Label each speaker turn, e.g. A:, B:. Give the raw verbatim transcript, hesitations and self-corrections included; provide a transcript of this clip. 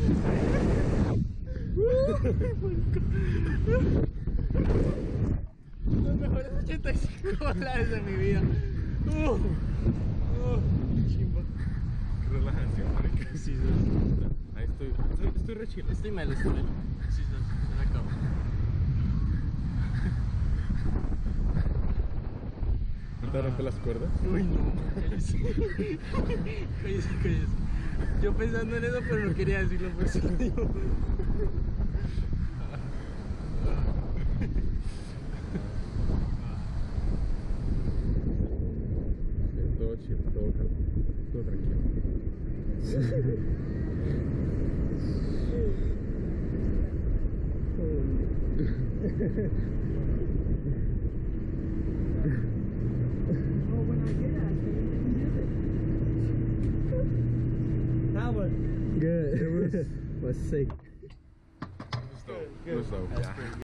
A: Los mejores ochenta y cinco dólares de mi vida. Uh, uh, chimbo.
B: Relajación, marica.
A: Sí, sí.
B: Ahí estoy, estoy, estoy re chill.
A: Estoy mal, estoy mal. Sí, sí, se me acabó.
B: ¿No te rompes las cuerdas?
A: Uy, no, cállese. Cállese, cállese. Yo pensando en eso, pero no quería decirlo, por eso lo digo.
B: Todo chill, todo calmo, todo tranquilo.
C: Oh, when I get it, I can How was it?
D: Good. It was, was sick.
B: It was dope. It was dope.
A: That's
B: Yeah.
A: pretty good.